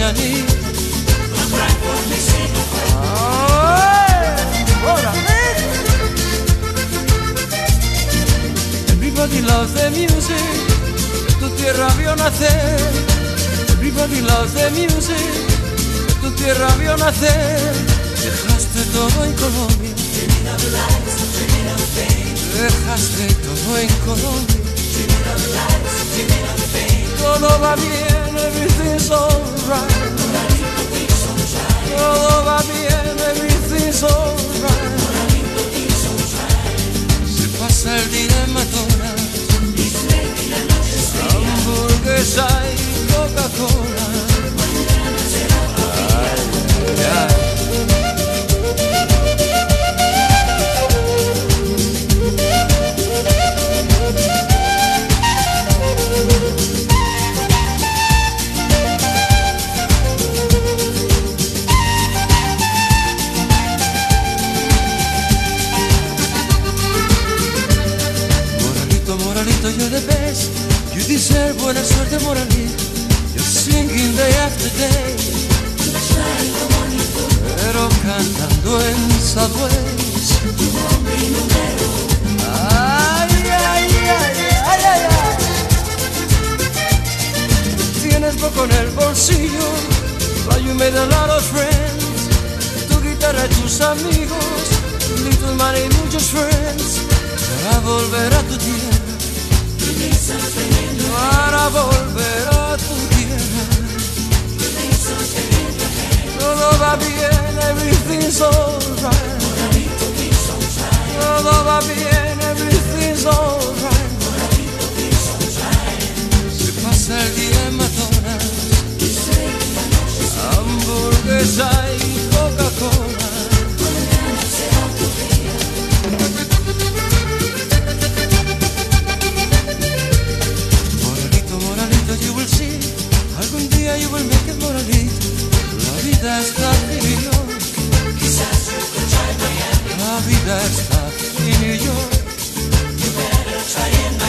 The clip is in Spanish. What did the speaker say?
mañanita. Everybody loves the music, que tu tierra vio nacer. Everybody loves the music, que tu tierra vio nacer. Dejaste todo en Colombia, dejaste todo en Colombia. Todo va bien, everything's alright. Todo va bien, everything's alright. Se pasa el día en McDonald's, hamburguesa y Coca-Cola. Ay, ay, ay. Moralito, you're the best. You deserve buena suerte, Moralito. You're singing day after day, pero cantando en subways. Ay, ay, ay, ay, ay, ay. Tienes poco en el bolsillo, but you made a lot of friends. Tu guitarra y tus amigos, little money, muchos friends. Para volver a tu tierra, para volver a tu tierra. Todo va bien, everything's alright. Todo va bien, everything's alright. Se pasa el día en McDonald's, hamburguesa y Coca-Cola. You will see, algún día you will make it, Moralito. La vida está en New York, quizás you could try Miami. La vida está en New York, you better try it.